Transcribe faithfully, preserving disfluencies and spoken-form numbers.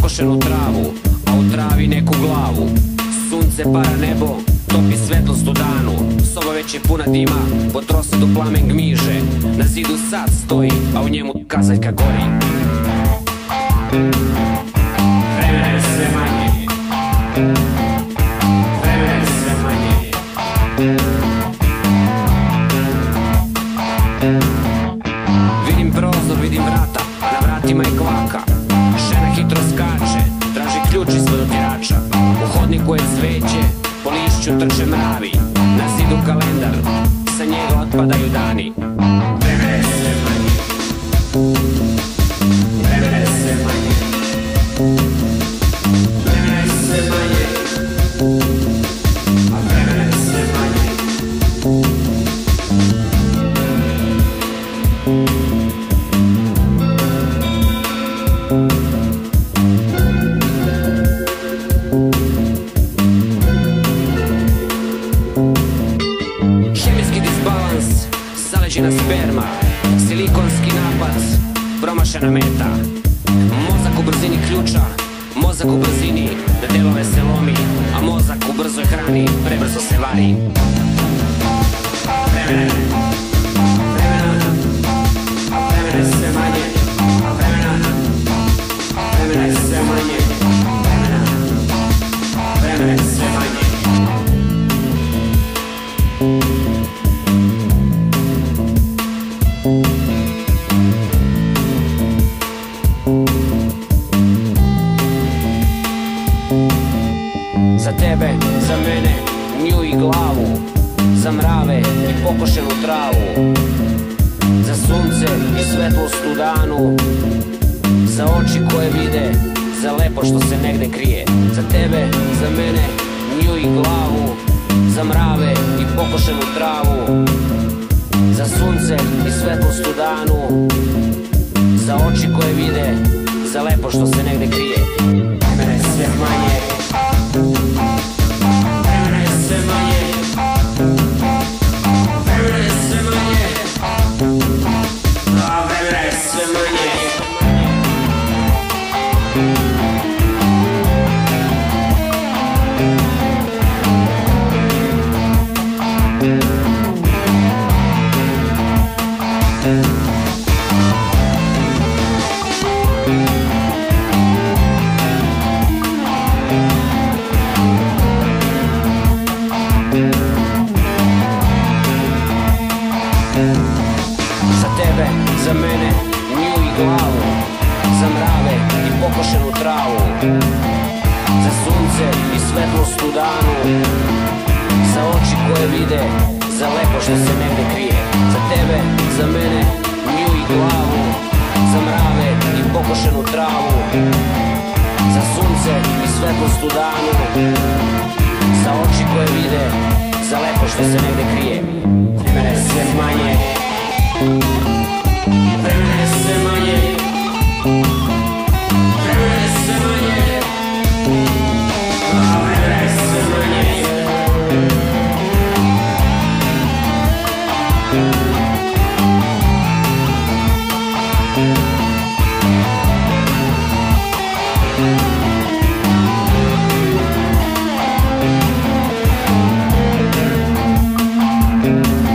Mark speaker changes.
Speaker 1: pokošenu travu, a u travi neku glavu. Sunce para nebo, topi svetlost u danu. Soba već je puna dima, po trosadu plamen gmiže. Na zidu sad stoji, a u njemu kazaljka gori. Vremena je sve manje, vremena je sve manje. Vidim prozor, vidim vrata, na vratima je kvaka. Žena hitro skače, traži ključ iz vodotirača. U hodniku je cveće, po lišću trče mravi. Na zidu kalendar, sa njega otpadaju dani. Vremena je sve manje, vremena je sve manje, vremena je sve manje, a vremena je sve manje. Hemijski disbalans, zaleđena sperma, silikonski napad, promašena meta. Mozak u brzini ključa, mozak u brzini, na delove se lomi, a mozak u brzoj hrani prebrzo se vari. Vremena je, vremena, a vremena je sve manje, a vremena, vremena je sve manje, vremena, vremena je sve manje. Za tebe, za mene, nju i glavu, za mrave i pokošenu travu, za sunce i svetlost u danu, za oči koje vide, za lepo što se negde krije. Za tebe, za mene, nju i glavu, za mrave i pokošenu travu, za sunce i svetlost u danu, za oči koje vide, za lepo što se negde krije. Vremena je sve manje, vremena je sve manje, vremena je sve manje, a vremena je sve manje. Za tebe, za mene, nju i glavu, za mrave i pokošenu travu, za sunce i svetlost u danu, za oči koje vide, za lepo što se negde krije. Za tebe, za mene, nju i glavu, za mrave i pokošenu travu, za sunce i svetlost u danu, za oči koje vide, za lepo što se negde krije. Vremena je sve manje, vremena je sve manje, vremena je sve manje, a vremena je sve manje. Thank you.